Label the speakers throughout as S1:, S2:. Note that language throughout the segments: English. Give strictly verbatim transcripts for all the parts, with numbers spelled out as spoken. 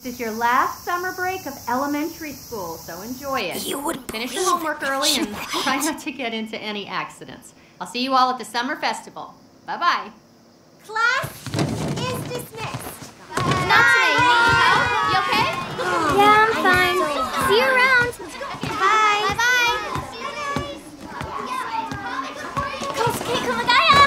S1: This is your last summer break of elementary school, so enjoy it.
S2: You wouldn't
S1: Finish your homework early and try not to get into any accidents. I'll see you all at the summer festival. Bye-bye.
S3: Class is dismissed. Bye.
S4: Not today. You okay?
S3: Yeah, I'm fine. See you around.
S4: Bye. Bye-bye.
S3: Kosuke Kumagaya.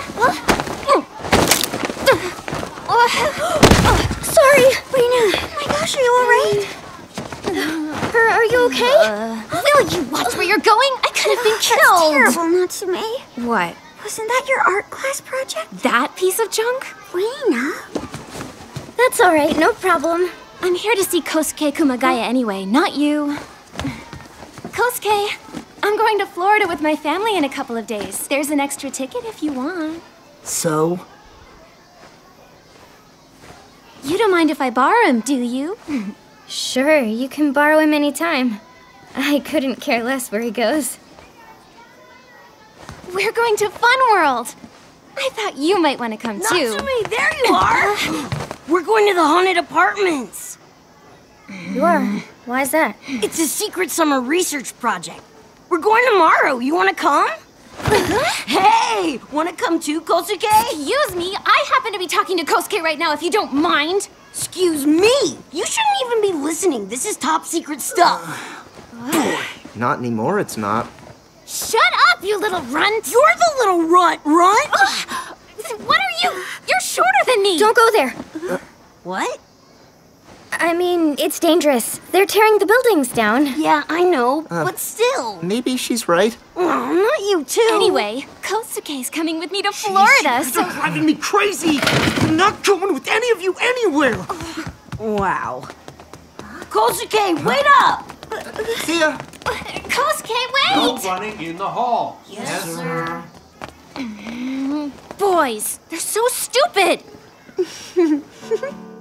S3: Sorry, Lena. Oh my gosh, are you alright? Are, are you okay?
S4: Uh, Will you watch where you're going? I could have been killed.
S3: That's terrible, Natsume.
S4: What?
S3: Wasn't that your art class project?
S4: That piece of junk?
S3: Lena. That's alright, no problem.
S4: I'm here to see Kosuke Kumagaya anyway, not you. Kosuke, I'm going to Florida with my family in a couple of days. There's an extra ticket if you want.
S2: So?
S4: You don't mind if I borrow him, do you?
S3: Sure, you can borrow him anytime. I couldn't care less where he goes.
S4: We're going to Fun World. I thought you might want to come too.
S2: Natsume, there you are! We're going to the haunted apartments.
S3: You are? Why's that?
S2: It's a secret summer research project. We're going tomorrow. You want to come? Hey! Want to come too, Kosuke?
S4: Excuse me, I happen to be talking to Kosuke right now if you don't mind.
S2: Excuse me! You shouldn't even be listening. This is top secret stuff.
S5: Not anymore, it's not.
S4: Shut up, you little runt!
S2: You're the little runt, runt!
S4: What are you? You're shorter than me!
S3: Don't go there.
S2: Uh, what?
S3: I mean, it's dangerous. They're tearing the buildings down.
S2: Yeah, I know,
S5: Uh,
S2: but still.
S5: Maybe she's right.
S2: Oh, not you too.
S4: Anyway, Kosuke's coming with me to Florida,
S5: Jeez,
S4: so...
S5: You're driving me crazy! I'm not going with any of you anywhere!
S2: Wow. Kosuke, wait up!
S5: See ya!
S4: Kosuke, wait!
S6: No running in the hall.
S2: Yes, sir.
S4: Boys, they're so stupid!